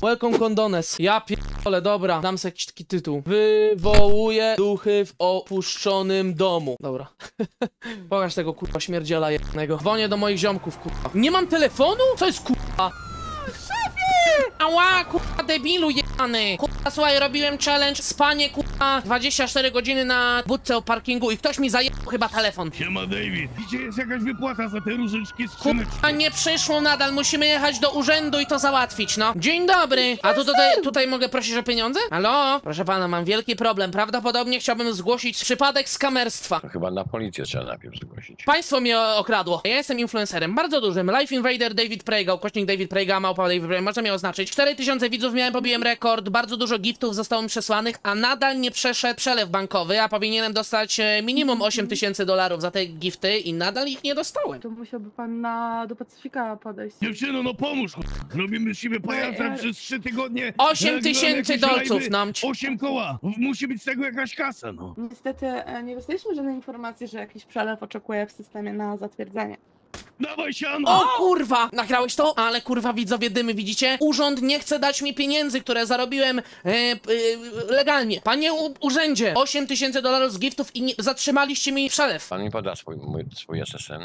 Welcome Condones. Ja pierdolę, dobra. Dam sobie jakiś taki tytuł. Wywołuje duchy w opuszczonym domu. Dobra. Pokaż tego kurwa śmierdziela jednego. Dzwonię do moich ziomków, kurwa. Nie mam telefonu? Co jest kurwa? Ała, kurwa, debilu jebany. Kurwa, słuchaj, robiłem challenge spanie, kurwa, 24 godziny na budce o parkingu i ktoś mi zajebał chyba telefon. Siema, David. Gdzie jest jakaś wypłata za te różyczki z skrzyneczki? Kurwa, nie przyszło nadal, musimy jechać do urzędu i to załatwić, no. Dzień dobry. A tutaj mogę prosić o pieniądze? Halo? Proszę pana, mam wielki problem. Prawdopodobnie chciałbym zgłosić przypadek skamerstwa. To chyba na policję trzeba najpierw zgłosić. Państwo mnie okradło. Ja jestem influencerem, bardzo dużym. Life Invader David Prejga, ukośnik David Prejga, małpa David Prejga, można mnie oznaczyć. 4000 widzów miałem, pobiłem rekord, bardzo dużo giftów zostało mi przesłanych, a nadal nie przeszedł przelew bankowy, a powinienem dostać minimum $8000 za te gifty i nadal ich nie dostałem. To musiałby pan do Pacyfika podejść. Dziewczyno, no pomóż. Robimy z siebie pajaca przez 3 tygodnie. 8000 dolców nam. 8 koła. Musi być z tego jakaś kasa, no. Niestety nie dostaliśmy żadnej informacji, że jakiś przelew oczekuje w systemie na zatwierdzenie. Dawaj siano! O kurwa! Nagrałeś to? Ale kurwa widzowie dymy, widzicie? Urząd nie chce dać mi pieniędzy, które zarobiłem legalnie. Panie urzędzie, $8000 z giftów i zatrzymaliście mi przelew. Pan mi poda swój SSN.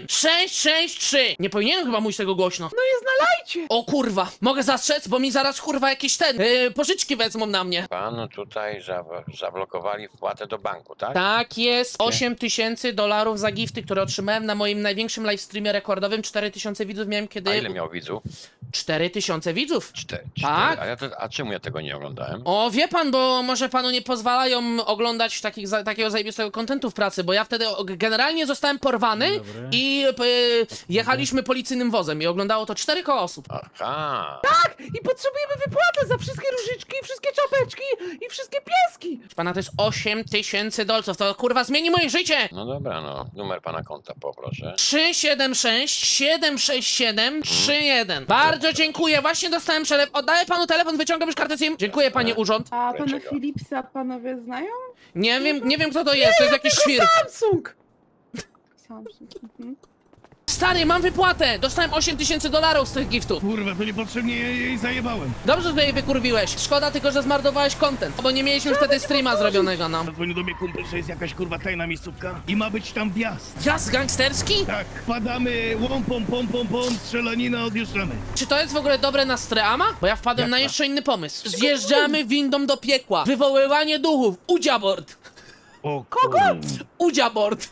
8663! Nie powinienem chyba mówić tego głośno. No je znalajcie! O kurwa, mogę zastrzec, bo mi zaraz kurwa jakieś pożyczki wezmą na mnie. Panu tutaj zablokowali wpłatę do banku, tak? Tak jest, $8000 za gifty, które otrzymałem na moim największym livestreamie rekordowym. 4000 widzów miałem, kiedy... A ile miał widzów? 4000 widzów. 4. Tak? A czemu ja tego nie oglądałem? O, wie pan, bo może panu nie pozwalają oglądać takiego zajebistego kontentu w pracy, bo ja wtedy generalnie zostałem porwany i jechaliśmy policyjnym wozem i oglądało to 4 koła osób. Aha! Tak! I potrzebujemy wypłatę za wszystkie różyczki, wszystkie czapeczki i wszystkie pieski! Pana, to jest $8000, to kurwa zmieni moje życie! No dobra, no. Numer pana konta poproszę. 376 767 31. Bardzo dziękuję, właśnie dostałem przelew. Oddaję panu telefon, wyciągam już kartę SIM. Dziękuję, panie urząd. A pana Dlaczego? Philipsa panowie znają? Nie wiem kto to jest, to jest jakiś świr. Samsung! Samsung. Stary, mam wypłatę! Dostałem $8000 z tych giftów. Kurwa, to niepotrzebnie jej zajebałem. Dobrze, że jej wykurwiłeś. Szkoda tylko, że zmarnowałeś content, bo nie mieliśmy wtedy streama zrobionego, no. Zadzwonił do mnie kumpel, że jest jakaś kurwa tajna miejscówka i ma być tam wjazd. Wjazd gangsterski? Tak, wpadamy, pom, strzelanina, odjeżdżamy. Czy to jest w ogóle dobre na streama? Bo ja wpadłem Jak na to? jeszcze inny pomysł. Zjeżdżamy windą do piekła. Wywoływanie duchów. Udziabord. O kogo? Udziabord.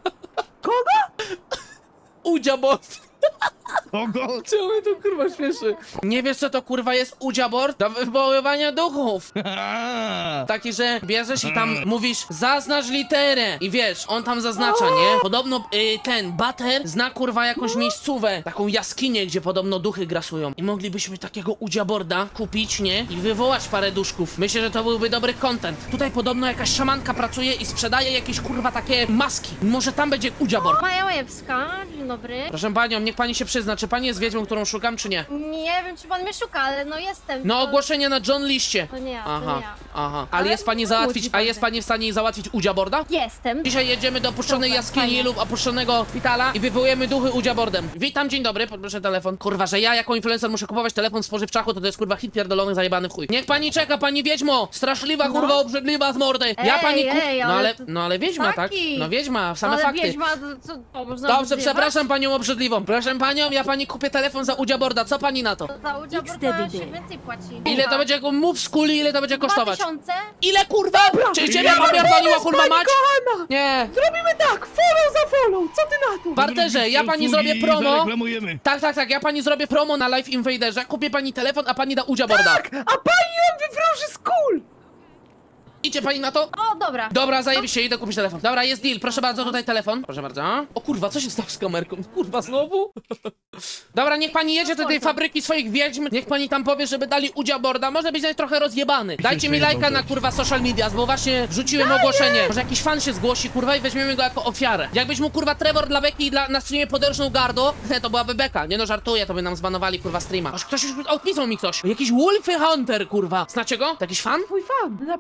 Kogo? Udziabord. Kogo? Czemu mnie to kurwa śmieszy? Nie wiesz co to kurwa jest udziabord? Do wywoływania duchów. Taki, że bierzesz i tam mówisz zaznacz literę i wiesz, on tam zaznacza, nie? Podobno ten Butter zna kurwa jakąś miejscówę, taką jaskinię, gdzie podobno duchy grasują. I moglibyśmy takiego udziaborda kupić, nie? I wywołać parę duszków. Myślę, że to byłby dobry content. Tutaj podobno jakaś szamanka pracuje i sprzedaje jakieś kurwa takie maski. Może tam będzie udziabord. Maja Łajewska, dzień dobry. Proszę panią, niech pani się przyzna, czy pani jest wiedźmą, którą szukam, czy nie? Nie wiem, czy pan mnie szuka, ale no jestem. No to... ogłoszenie na John Liście. To nie ja, Aha, to nie ja. aha. Ale Ale jest pani nie załatwić, łudzi a jest pan. pani w stanie załatwić udziaborda? Jestem. Dzisiaj jedziemy do opuszczonej Dobra, jaskini fajnie. lub opuszczonego szpitala i wywołujemy duchy udziabordem. Witam, dzień dobry, poproszę telefon. Kurwa, że ja jako influencer muszę kupować telefon w spożywczaku, to jest kurwa hit pierdolony zajebany w chuj. Niech pani czeka, pani wiedźmo! Straszliwa, kurwa, obrzydliwa z mordy! Ja pani Ej, ale No ale wiedźma, tak? taki. No wiedźma, same Ale fakty. Wiedźma, co, można Dobrze, zjebać? przepraszam panią obrzydliwą. Proszę panią, ja pani kupię telefon za udziaborda, co pani na to? Za udział borda się więcej płaci. Ile to będzie, mów z kuli, ile to będzie kosztować? 2000? Ile kurwa? Czy ciebie popierdoliła kurwa mać? Kochana! Nie. Zrobimy tak! Follow za follow! Co ty na to? Barterze, ja pani zrobię promo. Zareklamujemy. Tak, ja pani zrobię promo na Live Invaderze. Kupię pani telefon, a pani da udziaborda. Tak! A pani nam wywróży z kul! Idzie pani na to? O, dobra. Dobra, zajebiście, idę kupić telefon. Dobra, jest deal, proszę bardzo, tutaj telefon. Proszę bardzo. O kurwa, co się stało z kamerką? Kurwa, znowu? Dobra, niech pani jedzie do tej fabryki swoich wiedźm. Niech pani tam powie, żeby dali udziaborda. Może być nawet trochę rozjebany. Dajcie mi lajka na kurwa social medias, bo właśnie wrzuciłem ogłoszenie. Może jakiś fan się zgłosi, kurwa, i weźmiemy go jako ofiarę. Jakbyś mu kurwa Trevor dla Beki i na streamie poderżnął gardło, to byłaby beka. Nie no, żartuję, to by nam zbanowali kurwa streama. Aż ktoś już odpisał mi ktoś. Jakiś Wolfy Hunter, kurwa. Znacie go? To jakiś fan? Twój fan napisał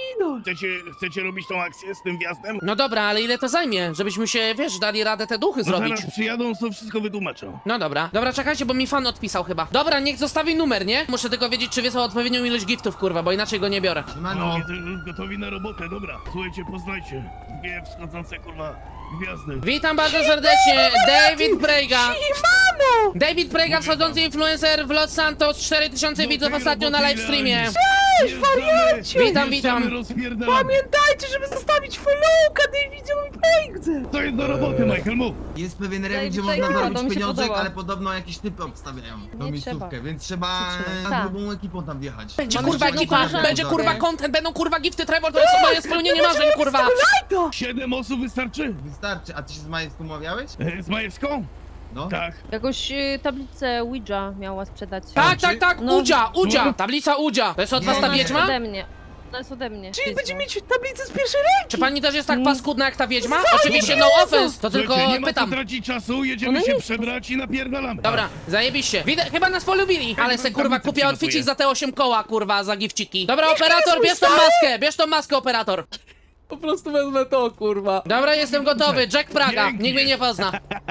idol. Chcecie robić tą akcję z tym wjazdem? No dobra, ale ile to zajmie? Żebyśmy się, wiesz, dali radę te duchy No zrobić. zaraz przyjadą, to wszystko wytłumaczą. No dobra. Dobra, czekajcie, bo mi fan odpisał chyba. Dobra, niech zostawi numer, nie? Muszę tylko wiedzieć, czy wysłał odpowiednią ilość giftów, kurwa, bo inaczej go nie biorę. No, widzę, że już gotowi na robotę, dobra. Słuchajcie, poznajcie. Dwie wschodzące, kurwa, gwiazdy. Witam bardzo serdecznie, David Prejga. Siemano! David Prejga, wschodzący influencer w Los Santos, 4000 widzów ostatnio na livestreamie. Cześć, wariacie! Witam. Pamiętajcie, żeby zostawić followka Davidowi Prejgdze. To jest do roboty, Michael, mów. Jest pewien rejon, gdzie Tutaj można chyba, to zarobić mi się pieniążek, podoba. ale podobno jakieś typy obstawiają tą Nie miejscówkę, trzeba. więc trzeba Tak. na grubą ekipą tam wjechać. Będzie Mamy kurwa jeszcze ekipa, jedną będzie koleżankę. kurwa content, będą kurwa gifty, Trevor, to jest moje spełnienie marzeń, kurwa. Lajto! 7 osób wystarczy? Wystarczy, a ty się z Majewską umawiałeś? Z Majewską? No. Tak. Jakąś tablicę Ouija miała sprzedać. Tak, No. Udzia, tablica Udzia. To jest od was ta Nie, nie. wiedźma? Ode mnie. To jest ode mnie. Czyli Wiedźma. będziemy mieć tablicę z pierwszej ręki. Czy pani też jest tak paskudna jak ta wiedźma? Zajebiście! Oczywiście no offense, to tylko Słuchajcie, nie ma co pytam. tracić czasu, jedziemy Ona się jest- przebrać i napierdalamy. Dobra, zajebiście. Chyba nas polubili, ale se kurwa tablicę kupię przygotuję. outficik za te 8 koła, kurwa, za gifciki. Dobra, operator, bierz tą maskę, operator. Po prostu wezmę to, kurwa. Dobra, jestem gotowy, Jack Praga, Dzięki. nikt mnie nie pozna.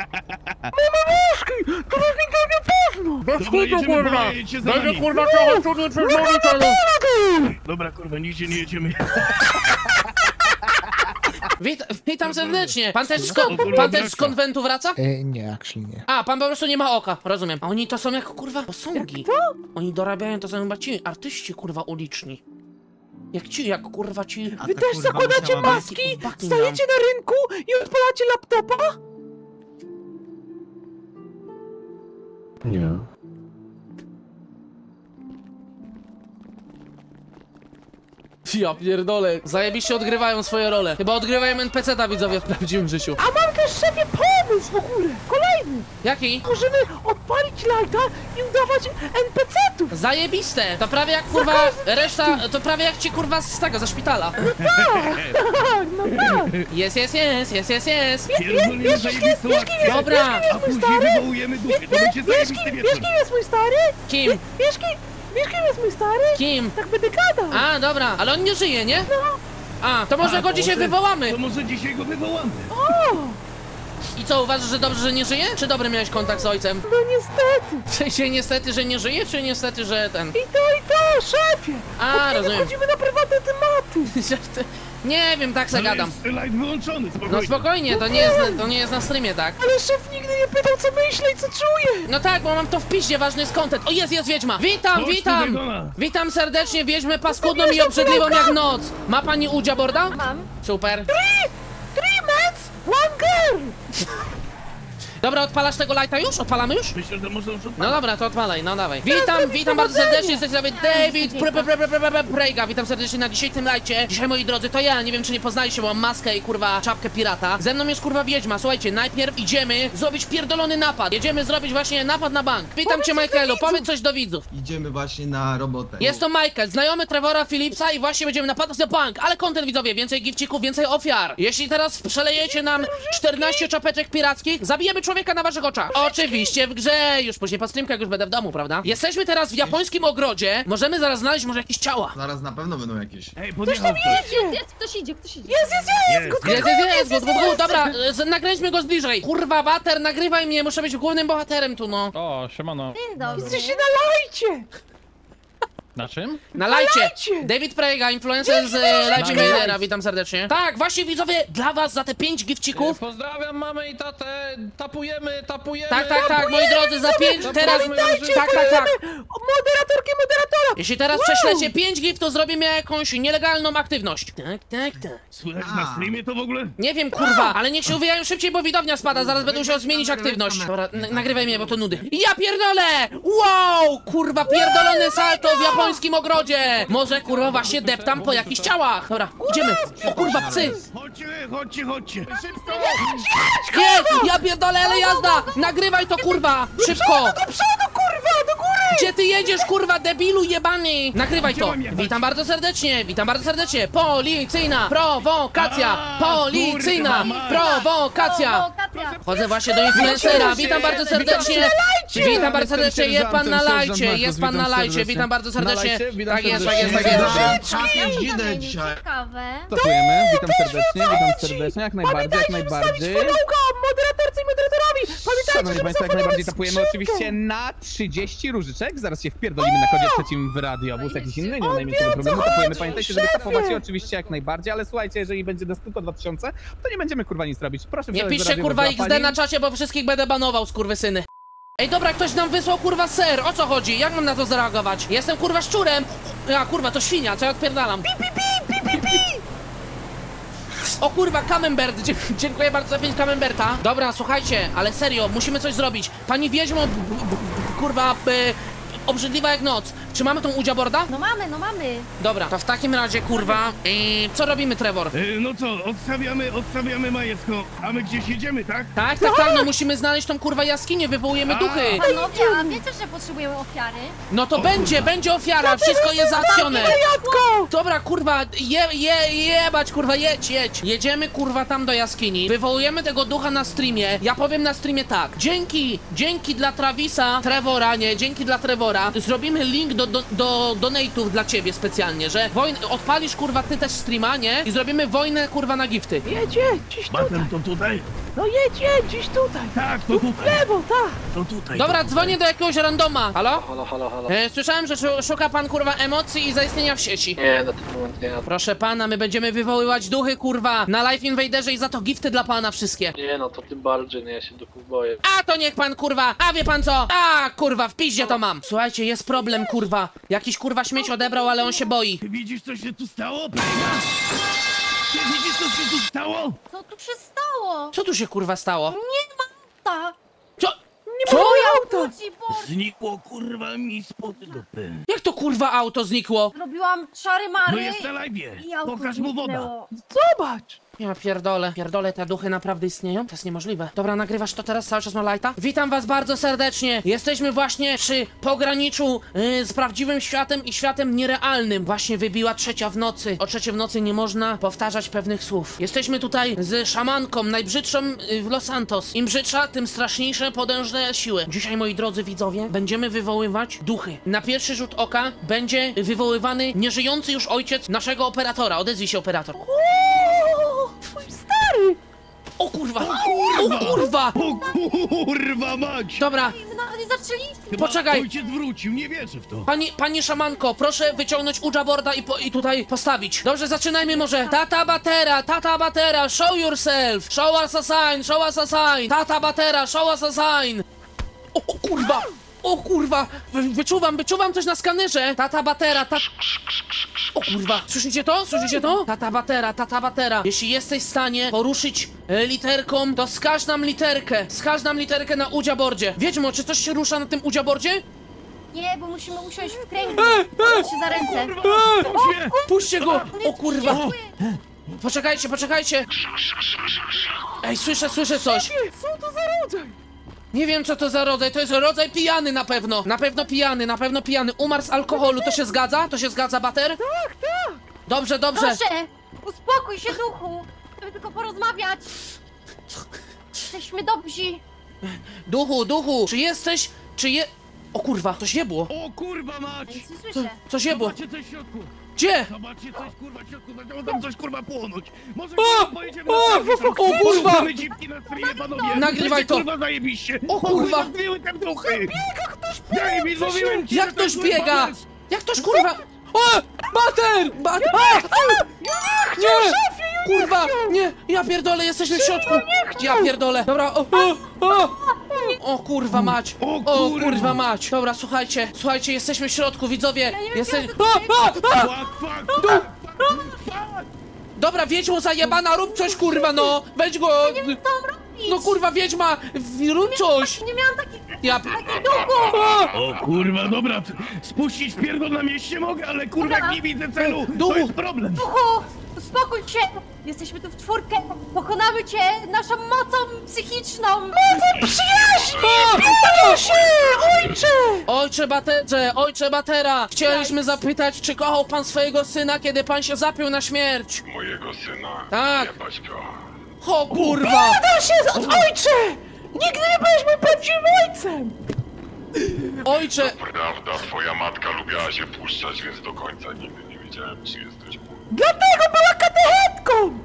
Dobra, jedziemy, bo jedziecie za nami. kurwa trochę trudniej przezmówić, ale... Dobra, kurwa, nigdzie nie jedziemy. Witam serdecznie. Pan też z konwentu wraca? Nie, actually nie. A, pan po prostu nie ma oka, rozumiem. A oni to są jak kurwa posągi. Oni dorabiają, to są chyba ci artyści kurwa uliczni. Jak kurwa ci... A Wy ta też kurwa zakładacie musiała być- maski, Buckingham. stajecie na rynku i odpalacie laptopa? Ja pierdolę, zajebiście odgrywają swoje role. Chyba odgrywają NPC-ta widzowie w prawdziwym życiu. A mam też szefie pomysł w ogóle. Kolejny. Jaki? Możemy odpalić lighta i udawać NPC-tów. Zajebiste! To prawie jak kurwa reszta, to prawie jak ci kurwa z tego, ze szpitala. Tak, no tak. Jest. Pierdolimy zajebistą akcję. Dobra, A później wywołujemy duchy, to będzie zajebisty Wiesz wieczór. kim jest mój stary? kim? Wiesz kim jest mój stary? Kim? Tak będę gadał. A, dobra, ale on nie żyje, nie? A, to może A, go to dzisiaj może- wywołamy. To może dzisiaj go wywołamy. I co, uważasz, że dobrze, że nie żyje? Czy dobry miałeś kontakt z ojcem? No niestety. W sensie niestety, że nie żyje, czy niestety, że ten... I to, szefie. A, Kiedy rozumiem. wchodzimy na prywatne tematy. Nie wiem, tak se Ale gadam. jest light wyłączony, spokojnie. No spokojnie, to nie jest na streamie, tak? Ale szef nigdy nie pytał, co myślę i co czuję. No tak, bo mam to w piździe, ważny jest content. O, jest wiedźma! Witam! Chodź tutaj do nas. Witam serdecznie, wiedźmę paskudną i obrzydliwą jak noc! Ma pani Udzia Borda? Mam. Super. 3 mens, 1 girl. Dobra, odpalasz tego lighta już? Odpalamy już? Myślę, że można już No dobra, to odpalaj, no dawaj. Witam bardzo serdecznie, jesteś sobie David Prejga. Witam serdecznie na dzisiejszym lajcie. Dzisiaj, moi drodzy, to ja, nie wiem czy nie poznaliście, bo mam maskę i kurwa czapkę pirata. Ze mną jest kurwa wiedźma, słuchajcie, najpierw idziemy zrobić pierdolony napad. Jedziemy zrobić właśnie napad na bank. Witam cię, Michaelu, powiedz coś do widzów. Idziemy właśnie na robotę. Jest to Michael, znajomy Trevora Phillipsa i właśnie będziemy napadać na bank, ale content widzowie, więcej gifcików, więcej ofiar. Jeśli teraz przelejecie nam 14 czapeczek pirackich, zabijemy człowieka na waszych oczach. Oczywiście w grze, już później po streamkach już będę w domu, prawda? Jesteśmy teraz w japońskim ogrodzie, możemy zaraz znaleźć może jakieś ciała. Zaraz na pewno będą jakieś. Ej, podjechał ktoś. Jest, ktoś idzie. Jest, dobra, nakręćmy go z bliżej. Kurwa, Water, nagrywaj mnie, muszę być głównym bohaterem tu, no. O, siemano. Dzień dobry. Jesteście na lajcie. Na czym? Na lajcie! lajcie! David Prejga, influencer z Live Invadera, witam serdecznie. Tak, właśnie widzowie, dla was za te 5 gifcików. Pozdrawiam mamę i tatę. Tapujemy. Tak, moi drodzy, za 5 teraz... Tak. Moderatorki, moderatora. Jeśli teraz prześlecie 5 giftów, zrobimy jakąś nielegalną aktywność. Tak. Słychać na streamie to w ogóle? Nie wiem, kurwa, ale niech się uwijają szybciej, bo widownia spada, zaraz będę musiał zmienić aktywność. Dobra, nagrywaj mnie, bo to nudy. Ja pierdolę! Wow! Kurwa, pierdolony salto w japońskim ogrodzie! Może, kurwa, właśnie deptam po jakichś ciałach. Dobra, idziemy. O kurwa, psy! Chodźcie. Nie! Ja pierdolę, ale jazda! Nagrywaj to, kurwa! Szybko! Do przodu, kurwa, do góry. Gdzie ty jedziesz, kurwa, debilu jebany? Nagrywaj to! mam jechać? Witam bardzo serdecznie! Policyjna prowokacja! Policyjna kurwa, mać. prowokacja! Prowokacja. Chodzę właśnie do influencera, witam bardzo serdecznie! Witam bardzo serdecznie, jest pan na lajcie, jest pan na lajcie, witam bardzo serdecznie. Tak jest, tak jest, tak jest. Czapie dzidę dzisiaj. Ciekawe. Tapujemy, witam serdecznie, jak najbardziej, jak najbardziej. Moderatorce i moderatorowi! Szanowni Państwo, jak najbardziej tapujemy oczywiście na 30 różyczek, zaraz się wpierdolimy na kodzie trzecim w radiobus, jakiś inny, nie ma najmniejszego problemu, tapujemy, pamiętajcie, żeby tapować je oczywiście jak najbardziej, ale słuchajcie, jeżeli będzie nas tylko 2000, to nie będziemy kurwa nic robić, proszę Nie wsiadać do piszcie kurwa radiowozu, XD na czacie, bo wszystkich będę banował, skurwysyny. Ej, dobra, ktoś nam wysłał kurwa ser, o co chodzi? Jak mam na to zareagować? Jestem kurwa szczurem! A kurwa, to świnia, co ja odpierdalam? O kurwa, Camembert, dziękuję bardzo za 5 Camemberta. Dobra, słuchajcie, ale serio, musimy coś zrobić. Pani wiedźmo, kurwa, obrzydliwa jak noc. Czy mamy tą udziaborda? No mamy, no mamy. Dobra, to w takim razie, kurwa, co robimy, Trevor? No co, odstawiamy Majewsko, a my gdzieś jedziemy, tak? Tak, tak, tak, no musimy znaleźć tą kurwa jaskinię, wywołujemy duchy. Panowie, a wiecie, że potrzebujemy ofiary? No to będzie ofiara, wszystko jest załatwione. Dobra, kurwa, jebać, kurwa, jedź. Jedziemy, kurwa, tam do jaskini, wywołujemy tego ducha na streamie. Ja powiem na streamie tak, dzięki dla Travisa, Trevora, nie, dzięki dla Trevora, zrobimy link do donate'ów dla ciebie specjalnie, że odpalisz, kurwa, ty też streama, nie? I zrobimy wojnę, kurwa, na gifty. Jedzie, gdzieś tutaj, Batem to tutaj? no jedź, gdzieś tutaj. Tak, to tutaj. W lewo, tak. To tutaj. Dobra, dzwonię do jakiegoś randoma. Halo? Halo. Słyszałem, że szuka pan, kurwa, emocji i zaistnienia w sieci. Nie, na ten moment nie. Proszę pana, my będziemy wywoływać duchy, kurwa, na Live Invaderze i za to gifty dla pana wszystkie. Nie, no to tym bardziej, no ja się duchów boję. A to niech pan, kurwa, a wie pan co? A, kurwa, w piździe to mam. Słuchajcie, jest problem, kurwa. Jakiś, kurwa, śmieć odebrał, ale on się boi. Ty widzisz, co się tu stało, Pejga? Ty widzisz, co się tu stało? Co tu się stało? Co tu się, kurwa, stało? Nie ma ta. Co? Nie Co? ma auta. Budzi, bo Znikło, kurwa, mi spod dupy. Jak to, kurwa, auto znikło? robiłam czary No Mary jest na live'ie. i auto Pokaż mu woda. zniknęło. Zobacz. Ja pierdolę, te duchy naprawdę istnieją? To jest niemożliwe. Dobra, nagrywasz to teraz, cały czas ma lighta? Witam was bardzo serdecznie. Jesteśmy właśnie przy pograniczu z prawdziwym światem i światem nierealnym. Właśnie wybiła 3 w nocy. O 3 w nocy nie można powtarzać pewnych słów. Jesteśmy tutaj z szamanką, najbrzydszą w Los Santos. Im brzydsza, tym straszniejsze potężne siły. Dzisiaj, moi drodzy widzowie, będziemy wywoływać duchy. Na pierwszy rzut oka będzie wywoływany nieżyjący już ojciec naszego operatora. Odezwij się, operator. Twój stary. O kurwa! O kurwa! O kurwa mać! Dobra, No, nie zaczęli? Chyba poczekaj. ojciec wrócił, nie wierzę w to. pani szamanko, proszę wyciągnąć ujaborda i tutaj postawić. Dobrze, zaczynajmy może. Tata Batera, show yourself! Show us a sign! Tata Batera, show us a sign! O kurwa! O kurwa! Wyczuwam coś na skanerze! Tata Batera, O kurwa! Słyszycie to? Tata Batera! Jeśli jesteś w stanie poruszyć literką, to wskaż nam literkę na ujabordzie. Wiedźmo, czy coś się rusza na tym ujabordzie? Nie, bo musimy usiąść w kręgu. się za ręce. Puśćcie go! O kurwa! Poczekajcie! Ej, słyszę coś! Co to za rodzaj? Nie wiem, co to za rodzaj, to jest rodzaj pijany na pewno! Na pewno pijany, umarł z alkoholu, to się zgadza, Bater? Tak. Dobrze! Proszę, uspokój się, duchu. Chcemy tylko porozmawiać. Jesteśmy dobrzy. Duchu, O kurwa, coś jebło! O kurwa mać! Nic nie słyszę. Coś jebło! Zobaczcie coś w środku! Gdzie? Zobaczcie coś kurwa w środku, zaczęło tam coś kurwa płonąć! Może O! kurwa pojedziemy O! na serwis, O kurwa! Mamy dziwki na streamie, panowie! Nagrywaj Będzie, to! kurwa zajebiście! O kurwa! Zbiły te duchy! David, mówiłem ci, Jak że to ktoś kurwa biega? jest. Jak ktoś kurwa... O! Bater! Nie! Kurwa! Nie! Ja pierdolę, jesteśmy w środku! Ja pierdolę! Dobra, o kurwa mać! O kurwa mać! Dobra, słuchajcie, jesteśmy w środku, widzowie! Fuck! Dobra, wiedźmo zajebana, rób coś, kurwa, no! Weź go! No kurwa, wiedźma! Rób coś! Nie miałam takich Ja... duchów. O kurwa, dobra, spuścić pierdol na mieście mogę, ale kurwa jak nie widzę celu, to Duchu. jest problem! Duchu, uspokój się. Jesteśmy tu w czwórkę. Pokonamy cię naszą mocą psychiczną. Mocą przyjaźni! Ojcze Batera! Chcieliśmy zapytać, czy kochał pan swojego syna, kiedy pan się zapił na śmierć? Mojego syna. Tak! Jebać go. O kurwa! Ojcze! Nigdy nie byłeś moim prawdziwym ojcem! Ojcze, Prawda, twoja matka lubiła się puszczać, więc do końca nigdy nie wiedziałem, czy jesteś głupia. Dlatego była katechetką!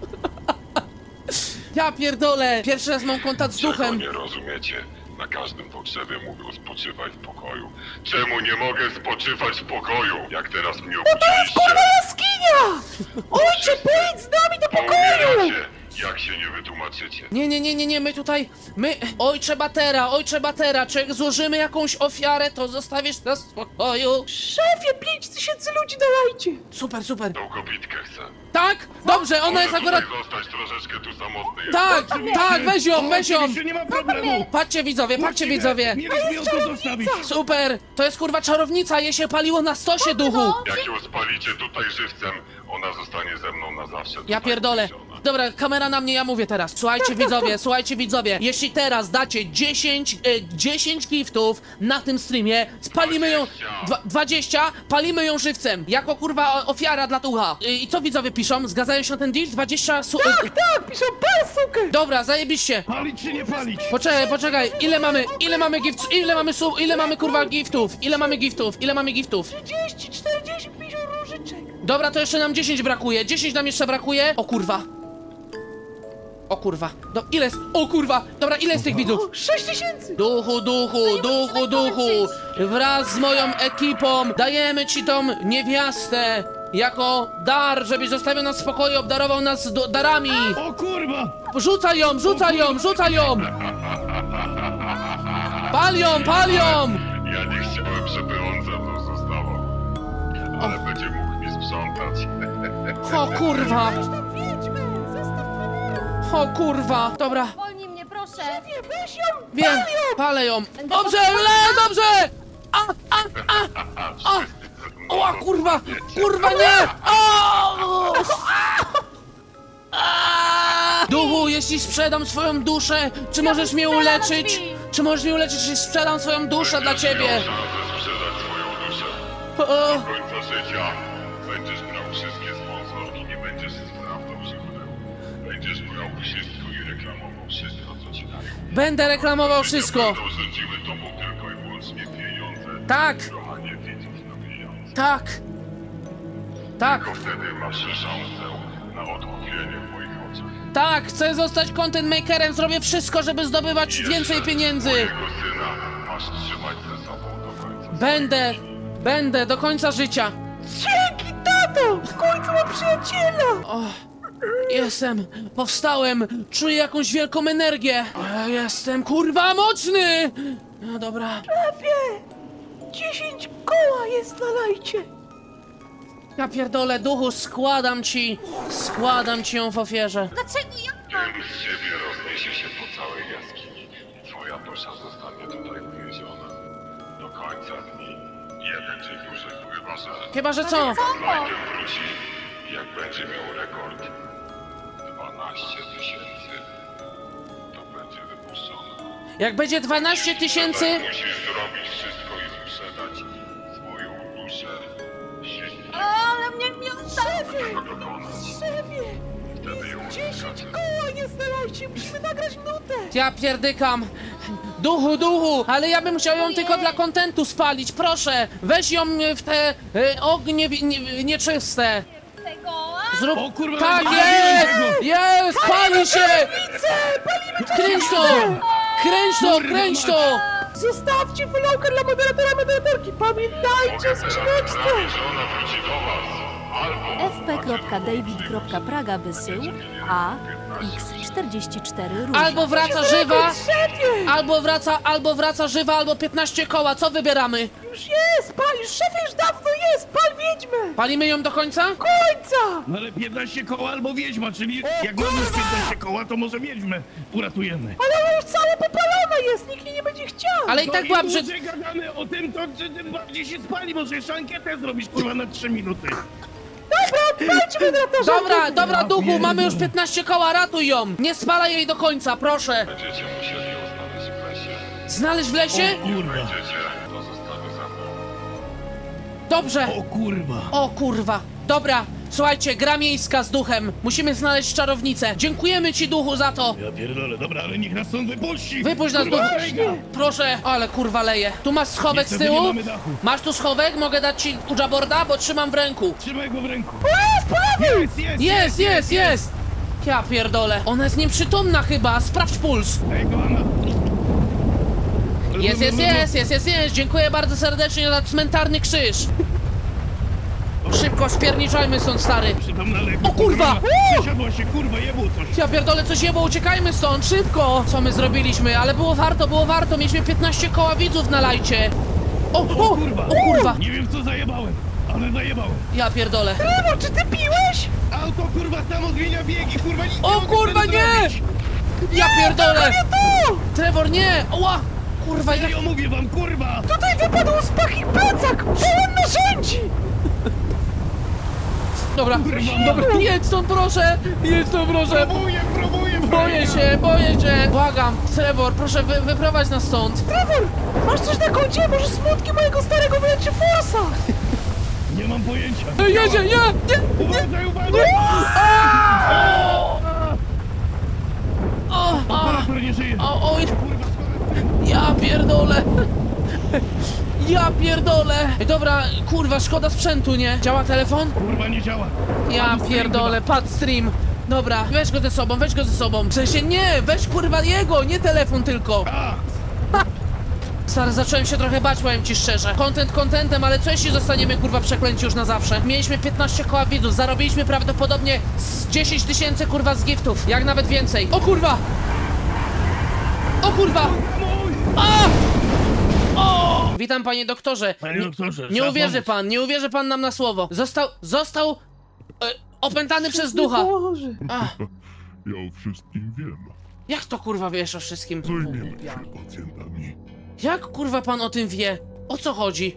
ja pierdolę. Pierwszy raz mam kontakt z Czego duchem. nie rozumiecie? Na każdym pogrzebie mówią spoczywaj w pokoju. Czemu nie mogę spoczywać w pokoju? Jak teraz mnie obudziliście? Jaskinia! Ojcze, pojedź z nami do Poumieracie, jak się nie wytłumaczycie. Nie, my, ojcze Batera, czy jak złożymy jakąś ofiarę, to zostawisz nas w spokoju? Szefie, 5000 ludzi dawajcie! Super. Tą kobitkę chcę. Tak? Dobrze, ona jest akurat... Tutaj zostać troszeczkę tu samotny. Tak, weź ją! Oczywiście nie ma problemu. Patrzcie widzowie. Mieliśmy ją tu zostawić. Super! To jest kurwa czarownica, jej się paliło na stosie, duchu! Jak ją spalicie tutaj żywcem, ona zostanie ze mną na zawsze. Ja tutaj pierdolę. uwięziona. Dobra, kamera na mnie, ja mówię teraz. Słuchajcie widzowie, jeśli teraz dacie 10 giftów na tym streamie, spalimy ją... 20, palimy ją żywcem, jako kurwa ofiara dla ducha. I co widzowie piszą? Zgadzają się na ten deal? 20 Tak, piszą sukę! Dobra, zajebiście. Palić czy nie palić? Poczekaj, ile mamy kurwa giftów? Ile mamy giftów? 30, 40, 50 różyczek! Dobra, to jeszcze nam 10 brakuje. 10 nam jeszcze brakuje. O kurwa. Ile jest? O kurwa. Dobra, ile jest tych widzów? 6000! Duchu. Wraz z moją ekipą dajemy ci tą niewiastę jako dar, żebyś zostawił nas w spokoju, obdarował nas darami. O kurwa! Rzucaj ją. Pal ją. Ja nie chciałem, żeby on ze mną zostawał. Ale będzie mógł mi sprzątać. O kurwa. Dobra. Wolnij mnie, proszę. Weź ją! Wiem, palę ją. Dobrze. O kurwa, nie! Duchu, jeśli sprzedam swoją duszę, czy możesz mnie uleczyć? Jeśli sprzedam swoją duszę dla ciebie? Miał szansę sprzedać swoją duszę. O, Do końca życia będziesz brał wszystkie sponsorki, nie będziesz sprawdzał źródeł. Będziesz brał wszystko i reklamował wszystko, co ci dają. będę reklamował wszystko. Będą rządziły tobą tylko i wyłącznie pieniądze. Tak. Kochanie, widzów na pieniądze. Tak. Tylko wtedy masz szansę na odkupienie w moich oczach. Tak, chcę zostać content makerem, zrobię wszystko, żeby zdobywać więcej pieniędzy. Mojego syna masz trzymać ze sobą do końca. Będę do końca życia. Dzięki, tato! W końcu mam przyjaciela! Powstałem, czuję jakąś wielką energię. Jestem kurwa mocny. No dobra. Szefie! 10 koła jest na lajcie! Ja pierdolę, duchu, składam ci ją w ofierze. Dlaczego ja? Dym z ciebie rozniesie się po całej jaskini. Twoja dusza zostanie tutaj uwięziona. Do końca dni. Jeden dzień duszy, chyba że Co? Najpierw wróci, jak będzie miał rekord 12 000, to będzie wypuszczona. Jak będzie 12 000... Musisz zrobić wszystko i sprzedać swoją duszę. Ale mnie nie oddaje. Tego dokonać. Szefie! Wtedy ją 10 uzyskacie. koła jest na lajcie! Musimy nagrać nutę! Ja pierdykam. Duchu, ale ja bym chciał ją tylko dla kontentu spalić, proszę. Weź ją w te ognie nieczyste. Tego. Zrób... O kurwa, Tak nie jest! zabiłem tego! Jest! Pali się! Kręć to! Zostawcie followka dla moderatorki! Pamiętajcie o skrzyneczce! Prawie, że ona wróci do was. Albo fp.david.praga wysył a x44 róż. Albo wraca żywa, albo wraca żywa, albo 15 koła, co wybieramy? Już jest! Już szefie już dawno jest! Pal wiedźmę! Palimy ją do końca? Końca! No ale 15 koła albo wiedźma, czyli jak mamy już 15 koła, to może wiedźmę uratujemy. Ale ona już cała popalona jest! Nikt jej nie będzie chciał! Ale i tak była im brzyd... dłużej gadamy o tym, to tym bardziej się spali, może jeszcze ankietę zrobisz, kurwa, na 3 minuty. Dajcie moderatorze! Dobra, duchu, mamy już 15 koła, ratuj ją! Nie spalaj jej do końca, proszę! będziecie musieli ją znaleźć w lesie. Znaleźć w lesie? Kurwa, Będziecie, to zostanie za mną. Dobrze! o kurwa. O kurwa! Dobra, Słuchajcie, gra miejska z duchem. Musimy znaleźć czarownicę. Dziękujemy ci, duchu, za to. Ja pierdolę, dobra, ale niech nas stąd wypuści! Wypuść nas, duchu. Proszę. Ale kurwa leje. Tu masz schowek z Niestety tyłu? nie mamy dachu. Masz tu schowek? Mogę dać ci Ouija-boarda, bo trzymam w ręku. Trzymaj go w ręku. Jest! Ja pierdolę. Ona jest nieprzytomna chyba. Sprawdź puls. Ej, kochana. Jest. Dziękuję bardzo serdecznie za cmentarny krzyż. Szybko spierniczajmy stąd, stary. Przytomna leku. O kurwa! Przesiadła się, kurwa, jebło coś. Ja pierdolę, coś jebło, uciekajmy stąd, szybko! Co my zrobiliśmy? Ale było warto. Mieliśmy 15 koła widzów na lajcie. O kurwa! Nie wiem, co zajebałem, ale zajebałem. Ja pierdolę. Trevor, czy ty piłeś? Auto, kurwa, samo zmienia biegi, kurwa, nic O nie mogę kurwa, z tym nie! zrobić. Ja pierdolę! Trevor, nie! Oła! Kurwa, jak... Serio mówię wam, kurwa! Tutaj wypadł z pachy plecak! Pełen narzędzi! Dobra, jedź stąd proszę! Próbuję! Boję się! Błagam, Trevor, proszę wyprowadź nas stąd! Trevor, masz coś na koncie? Może smutki mojego starego wyleczy forsa? Nie mam pojęcia. Jedzie, nie! Uważaj! Operator nie żyje. Oj! Ja pierdolę! Dobra, kurwa, szkoda sprzętu, nie? Działa telefon? Kurwa, nie działa. Ja pierdolę, pad stream. Dobra, weź go ze sobą. W sensie nie, weź kurwa jego, nie telefon tylko. Stary, zacząłem się trochę bać, powiem ci szczerze. Contentem, ale co jeśli zostaniemy kurwa przeklęci już na zawsze? Mieliśmy 15 koła widzów, zarobiliśmy prawdopodobnie z 10 000 kurwa z giftów, jak nawet więcej. O kurwa! Witam, panie doktorze. Panie doktorze, Nie uwierzy pan nam na słowo. Został opętany przez ducha. Ja o wszystkim wiem. Jak to kurwa wiesz o wszystkim? Zajmiemy się pacjentami. Jak kurwa pan o tym wie? O co chodzi?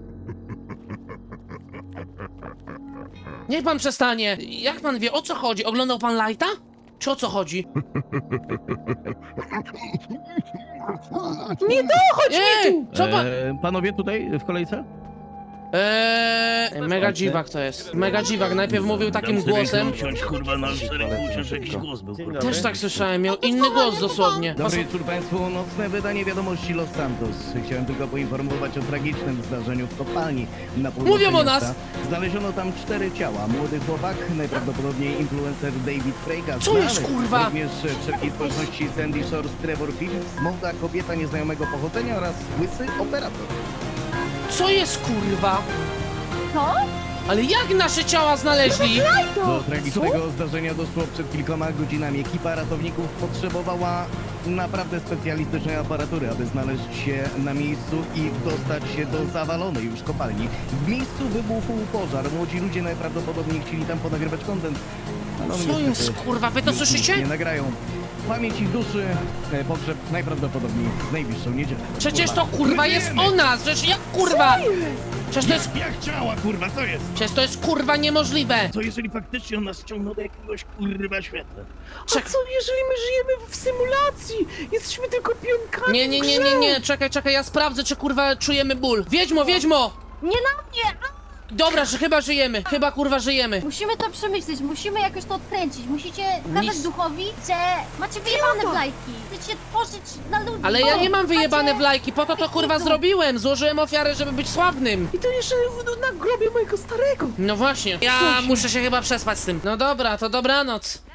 Niech pan przestanie. Jak pan wie, o co chodzi? Oglądał pan Lighta? Czy o co chodzi? Nie dochodź mi tu! Co pan... Panowie tutaj w kolejce? Mega dziwak to jest. Mega dziwak, najpierw mówił takim głosem. Usiądź, kurwa, na szeregu uciąż jakiś głos był, kurwa. Też tak słyszałem, miał inny głos dosłownie. Dobry wieczór Państwu, nocne wydanie wiadomości Los Santos. Chciałem tylko poinformować o tragicznym zdarzeniu w kopalni na północy Mówią o miasta. nas! Znaleziono tam 4 ciała. Młody chłopak, najprawdopodobniej influencer David Freyka. Co jest, kurwa? Również wszelkiej społeczności Sandy Shores Trevor Phillips, młoda kobieta nieznajomego pochodzenia oraz łysy operator. Co jest kurwa? Co? Ale jak nasze ciała znaleźli? Do tragicznego zdarzenia doszło przed kilkoma godzinami. Ekipa ratowników potrzebowała naprawdę specjalistycznej aparatury, aby znaleźć się na miejscu i dostać się do zawalonej już kopalni. W miejscu wybuchł pożar. Młodzi ludzie najprawdopodobniej chcieli tam ponagrywać content. No, Co niestety jest kurwa? Wy to już nic słyszycie? nie nagrają. Pamięć ich duszy, pogrzeb najprawdopodobniej w najbliższą niedzielę. Przecież to kurwa jest o nas! Przecież jak kurwa? Przecież to jest... Jak ciała, kurwa, co jest? Przecież to jest kurwa niemożliwe! Co jeżeli faktycznie on nas ściągnął do jakiegoś kurwa świata? A co jeżeli my żyjemy w symulacji? Jesteśmy tylko pionkami Nie, czekaj, ja sprawdzę, czy kurwa czujemy ból. Wiedźmo! Nie na mnie! Dobra, że chyba żyjemy, chyba kurwa żyjemy. Musimy to przemyśleć, musimy jakoś to odkręcić. Musicie kazać duchowi, że macie wyjebane blajki. Chcecie tworzyć na ludzi. Ale ja nie mam wyjebane w lajki, po to kurwa zrobiłem. Złożyłem ofiarę, żeby być sławnym. I to jeszcze na grobie mojego starego. No właśnie, ja muszę się chyba przespać z tym. No dobra, to dobranoc.